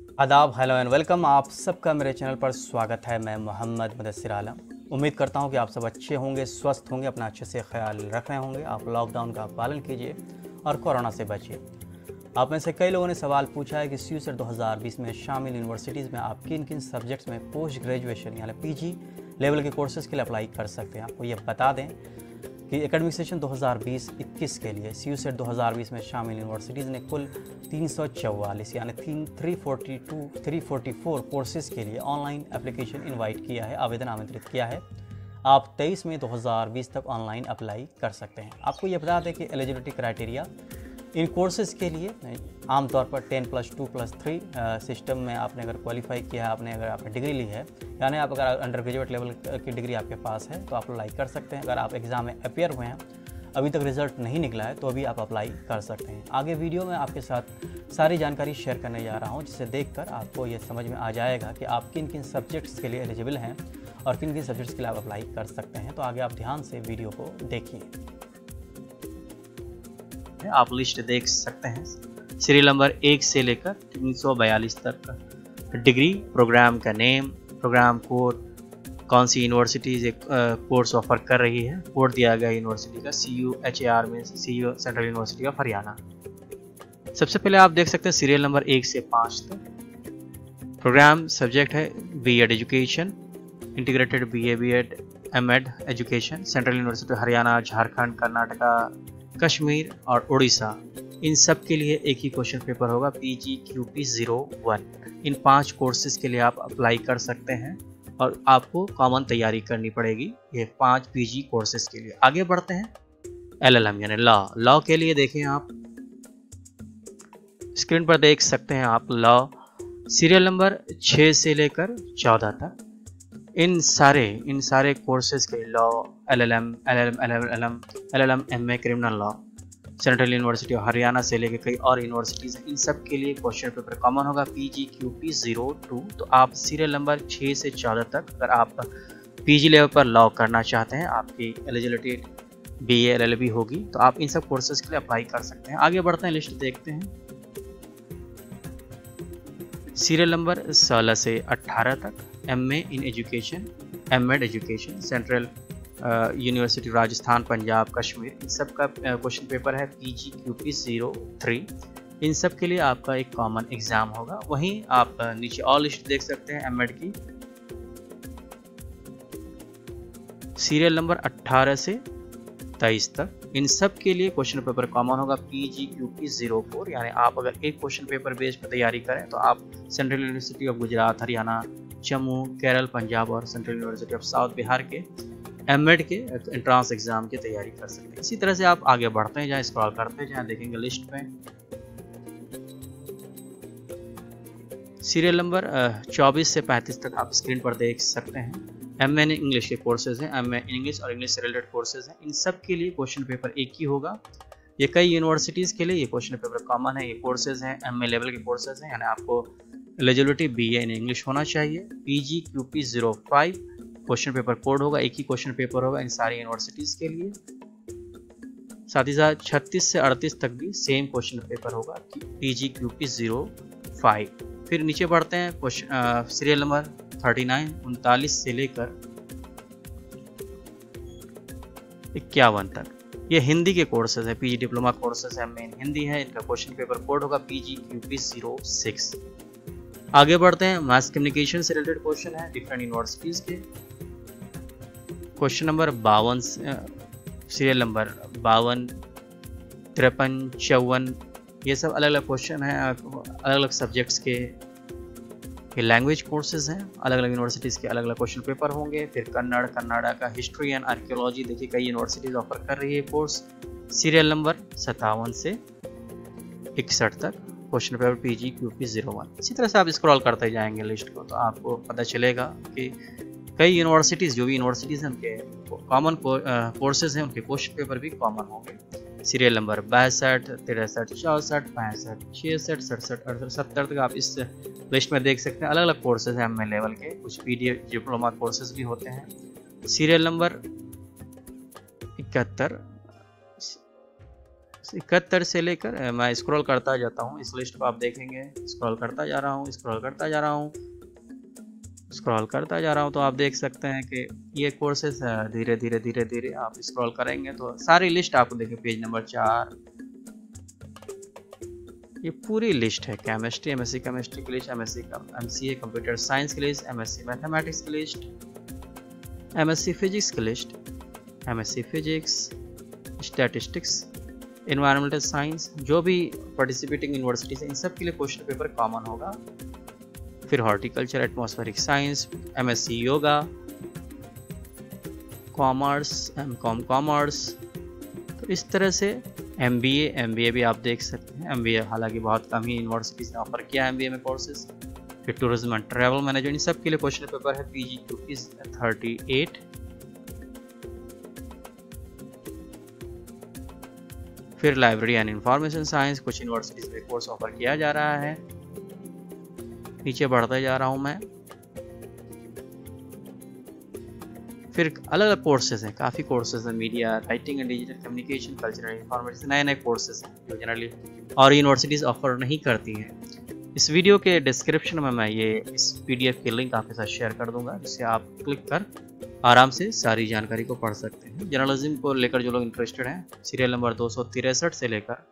आदाब, hello and welcome. आप सबका मेरे चैनल पर स्वागत है। मैं मोहम्मद मुदस्सिर आलम। उम्मीद करता हूं कि आप सब अच्छे होंगे, स्वस्थ होंगे, अपना अच्छे से ख्याल रख रहे होंगे। आप लॉकडाउन का पालन कीजिए और कोरोना से बचिए। आप में से कई लोगों ने सवाल पूछा है कि CUSET 2020 में शामिल यूनिवर्सिटीज़ में आप किन किन सब्जेक्ट्स में पोस्ट ग्रेजुएशन यानी PG लेवल के कोर्सेज़ के लिए अप्लाई कर सकते हैं। आपको ये बता दें कि एकेडमिक सेशन 2020-21 के लिए CUSET 2020 में शामिल यूनिवर्सिटीज़ ने कुल 344 यानी 344 कोर्सेज़ के लिए ऑनलाइन एप्लीकेशन इनवाइट किया है, आवेदन आमंत्रित किया है। आप 23 मई 2020 तक ऑनलाइन अप्लाई कर सकते हैं। आपको ये बता दें कि एलिजिबिलिटी क्राइटेरिया इन कोर्सेज़ के लिए आमतौर पर 10+2+3 सिस्टम में आपने अगर क्वालिफाई किया है, आपने डिग्री ली है, यानी आप अगर अंडर ग्रेजुएट लेवल की डिग्री आपके पास है तो आप अप्लाई कर सकते हैं। अगर आप एग्ज़ाम में अपियर हुए हैं, अभी तक रिज़ल्ट नहीं निकला है, तो अभी आप अप्लाई कर सकते हैं। आगे वीडियो में आपके साथ सारी जानकारी शेयर करने जा रहा हूँ, जिसे देखकर आपको ये समझ में आ जाएगा कि आप किन किन सब्जेक्ट्स के लिए एलिजिबल हैं और किन किन सब्जेक्ट्स के लिए आप अप्लाई कर सकते हैं। तो आगे आप ध्यान से वीडियो को देखिए। आप लिस्ट देख सकते हैं। सीरियल नंबर 1 से लेकर 342 तक का डिग्री, प्रोग्राम का नेम, प्रोग्राम कोड, कौन सी यूनिवर्सिटीज एक कोर्स ऑफर कर रही है, कोड दिया गया यूनिवर्सिटी का CUHAR में CU central university of Haryana. सबसे पहले आप देख सकते हैं सीरियल नंबर 1 से 5 तक। प्रोग्राम सब्जेक्ट है B.Ed education, integrated BA B.Ed M.Ed education, central university Haryana, Jharkhand, Karnataka, Kashmir और उड़ीसा। इन सब के लिए एक ही क्वेश्चन पेपर होगा, PGQP01। इन 5 कोर्सेज के लिए आप अप्लाई कर सकते हैं और आपको कॉमन तैयारी करनी पड़ेगी ये 5 PG कोर्सेज के लिए। आगे बढ़ते हैं। LLM यानी लॉ के लिए देखें, आप स्क्रीन पर देख सकते हैं आप लॉ सीरियल नंबर 6 से लेकर 14 तक। इन सारे कोर्सेज के law, LLM, MA criminal law, central university of Haryana से लेकर कई और यूनिवर्सिटीज़ हैं, इन सब के लिए क्वेश्चन पेपर कॉमन होगा PGQP02। तो आप सीरियल नंबर 6 से 14 तक अगर आप PG लेवल पर लॉ करना चाहते हैं, आपकी एलिजिबिलिटी BA LLB होगी, तो आप इन सब कोर्सेज के लिए अप्लाई कर सकते हैं। आगे बढ़ते हैं, लिस्ट देखते हैं। सीरियल नंबर 16 से 18 तक MA in education, M.Ed education, central university Rajasthan, Punjab, Kashmir, इन सब का क्वेश्चन पेपर है PGQP03। इन सब के लिए आपका एक कॉमन एग्जाम होगा। वहीं आप नीचे और लिस्ट देख सकते हैं M.Ed की, सीरियल नंबर 18 से 23 तक। इन सब के लिए क्वेश्चन पेपर कॉमन होगा PGQP04। यानी आप अगर एक क्वेश्चन पेपर बेस पर तैयारी करें तो आप central university of Gujarat, Haryana, Jammu, Kerala, Punjab और central university of south Bihar के M.Ed के एंट्रांस एग्जाम की तैयारी कर सकते हैं। इसी तरह से आप आगे बढ़ते हैं, जहाँ स्क्रॉल करते हैं, जहाँ देखेंगे लिस्ट में सीरियल नंबर 24 से 35 तक आप स्क्रीन पर देख सकते हैं। MA इन इंग्लिश के कोर्सेज हैं, MA इन इंग्लिश और इंग्लिश से रिलेटेड कोर्सेज हैं। इन सब के लिए क्वेश्चन पेपर एक ही होगा। ये कई यूनिवर्सिटीज़ के लिए ये क्वेश्चन पेपर कॉमन है। ये कोर्सेज हैं, MA लेवल के कोर्सेज हैं, यानी आपको एलिजिबिलिटी BA इन इंग्लिश होना चाहिए। PGQP05 क्वेश्चन पेपर कोड होगा, एक ही क्वेश्चन पेपर होगा इन सारी यूनिवर्सिटीज़ के लिए। साथ ही साथ 36 से 38 तक भी सेम क्वेश्चन पेपर होगा, PGQP05। फिर नीचे बढ़ते हैं, सीरियल नंबर 39 से लेकर 51 तक ये हिंदी के कोर्सेज है। PG डिप्लोमा कोर्सेज है, मेन हिंदी है, इनका क्वेश्चन पेपर कोड होगा PGQP06। आगे बढ़ते हैं, मास कम्युनिकेशन से रिलेटेड क्वेश्चन है डिफरेंट यूनिवर्सिटीज के। क्वेश्चन नंबर 52, सीरियल नंबर 52, 53, 54, ये सब अलग अलग क्वेश्चन हैं, अलग अलग सब्जेक्ट्स के लैंग्वेज कोर्सेज हैं। अलग अलग यूनिवर्सिटीज़ के अलग अलग क्वेश्चन पेपर होंगे। फिर कन्नड़ का हिस्ट्री एंड आर्कियोलॉजी, देखिए कई यूनिवर्सिटीज़ ऑफर कर रही है कोर्स। सीरियल नंबर 57 से 61 तक क्वेश्चन पेपर PGQP01। इसी तरह से आप स्क्रॉल करते जाएंगे लिस्ट को, तो आपको पता चलेगा कि कई यूनिवर्सिटीज़, जो भी यूनिवर्सिटीज़ हैं उनके कॉमन कोर्सेज हैं, उनके क्वेश्चन पेपर भी कॉमन होंगे। सीरियल नंबर 62, 63, 64, 65, 66, 67, 68, 70 तक आप इस लिस्ट में देख सकते हैं। अलग अलग कोर्सेज हैं MA लेवल के, कुछ PG डिप्लोमा कोर्सेज भी होते हैं। सीरियल नंबर 71, 71 से लेकर मैं स्क्रॉल करता जाता हूँ, इस लिस्ट को आप देखेंगे, स्क्रॉल करता जा रहा हूँ, स्क्रॉल करता जा रहा हूँ, स्क्रॉल करता जा रहा हूँ, तो आप देख सकते हैं कि ये कोर्सेज धीरे धीरे धीरे धीरे आप स्क्रॉल करेंगे तो सारी लिस्ट आपको देखिए, पेज नंबर 4 ये पूरी लिस्ट है। केमिस्ट्री, एमएससी केमिस्ट्री की लिस्ट, एमसीए कंप्यूटर साइंस की लिस्ट, एमएससी मैथमेटिक्स की लिस्ट, एमएससी फिजिक्स की list, MSc physics, statistics, environmental science, जो भी पार्टिसिपेटिंग यूनिवर्सिटीज हैं इन सब के लिए क्वेश्चन पेपर कॉमन होगा। फिर horticulture, atmospheric science, MSc yoga, commerce, MCom commerce, तो इस तरह से एमबीए भी आप देख सकते हैं। एमबीए हालांकि बहुत कम ही यूनिवर्सिटीज ने ऑफर किया है एमबीए में कोर्सेज। फिर टूरिज्म एंड ट्रैवल मैनेजमेंट, इन सब के लिए क्वेश्चन पेपर है PGQP 38। फिर लाइब्रेरी एंड इंफॉर्मेशन साइंस, कुछ यूनिवर्सिटीज में कोर्स ऑफर किया जा रहा है। नीचे बढ़ते जा रहा हूं मैं, फिर अलग अलग कोर्सेज हैं, काफ़ी कोर्सेज हैं, media, writing and digital communication, cultural information, नए नए कोर्सेज हैं जो जनरली और यूनिवर्सिटीज़ ऑफर नहीं करती हैं। इस वीडियो के डिस्क्रिप्शन में मैं ये इस PDF की लिंक आपके साथ शेयर कर दूंगा, जिससे आप क्लिक कर आराम से सारी जानकारी को पढ़ सकते हैं। जर्नलिज्म को लेकर जो लोग इंटरेस्टेड हैं, सीरियल नंबर 263 से लेकर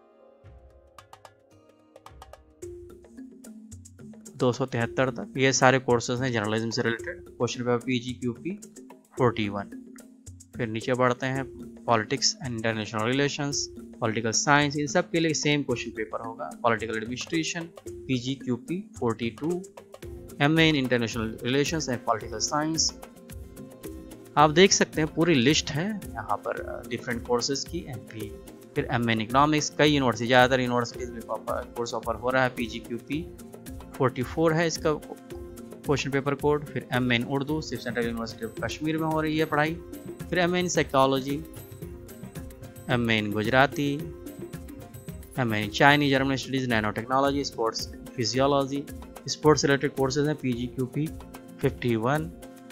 273 तक ये सारे कोर्सेज हैं जर्नलिज्म से रिलेटेड। Question paper PGQP 41। फिर नीचे बढ़ते हैं, politics and international relations, political science, इन सब के लिए सेम क्वेश्चन पेपर होगा। Political administration PGQP 42, MA in international relations and political science. आप देख सकते हैं पूरी लिस्ट है यहाँ पर डिफरेंट कोर्सेज की MP। फिर MA इन इकोनॉमिक्स, कई यूनिवर्सिटी, ज़्यादातर यूनिवर्सिटीज में कोर्स ऑफर हो रहा है। PGQP 44 है इसका क्वेश्चन पेपर कोड। फिर MA इन उर्दू, सिर्फ सेंट्रल यूनिवर्सिटी ऑफ कश्मीर में हो रही है पढ़ाई। फिर MA in psychology, MA in Gujarati, MA in Chinese German studies, nano technology, sports physiology, sports related courses हैं PGQP 51।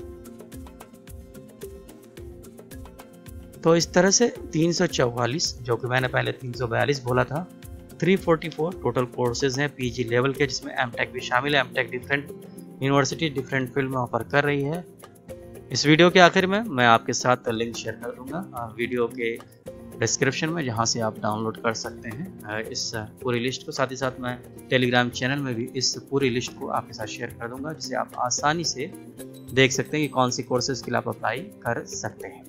तो इस तरह से 344, जो कि मैंने पहले 342 बोला था, 344 टोटल कोर्सेज हैं PG लेवल के, जिसमें MTech भी शामिल है। MTech different university different field में ऑफर कर रही है। इस वीडियो के आखिर में मैं आपके साथ लिंक शेयर कर दूंगा वीडियो के डिस्क्रिप्शन में, जहां से आप डाउनलोड कर सकते हैं इस पूरी लिस्ट को। साथ ही साथ मैं टेलीग्राम चैनल में भी इस पूरी लिस्ट को आपके साथ शेयर कर दूंगा, जिसे आप आसानी से देख सकते हैं कि कौन सी कोर्सेज के लिए आप अप्लाई कर सकते हैं।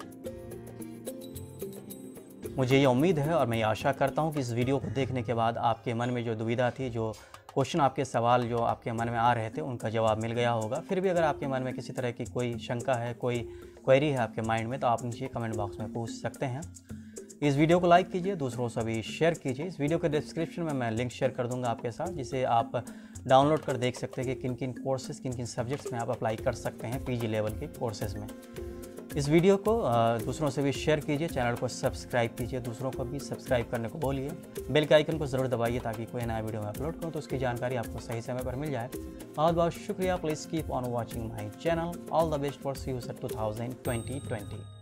मुझे ये उम्मीद है और मैं ये आशा करता हूँ कि इस वीडियो को देखने के बाद आपके मन में जो दुविधा थी, जो क्वेश्चन, आपके सवाल जो आपके मन में आ रहे थे, उनका जवाब मिल गया होगा। फिर भी अगर आपके मन में किसी तरह की कोई शंका है, कोई क्वेरी है आपके माइंड में, तो आप नीचे कमेंट बॉक्स में पूछ सकते हैं। इस वीडियो को लाइक कीजिए, दूसरों से भी शेयर कीजिए। इस वीडियो के डिस्क्रिप्शन में मैं लिंक शेयर कर दूंगा आपके साथ, जिसे आप डाउनलोड कर देख सकते हैं कि किन किन कोर्सेज़, किन किन सब्जेक्ट्स में आप अप्लाई कर सकते हैं PG लेवल के कोर्सेज़ में। इस वीडियो को दूसरों से भी शेयर कीजिए, चैनल को सब्सक्राइब कीजिए, दूसरों को भी सब्सक्राइब करने को बोलिए। बेल के आइकन को ज़रूर दबाइए ताकि कोई नया वीडियो मैं अपलोड करूँ तो उसकी जानकारी आपको सही समय पर मिल जाए। बहुत बहुत शुक्रिया। Please keep on watching my channel. All the best for your 2020।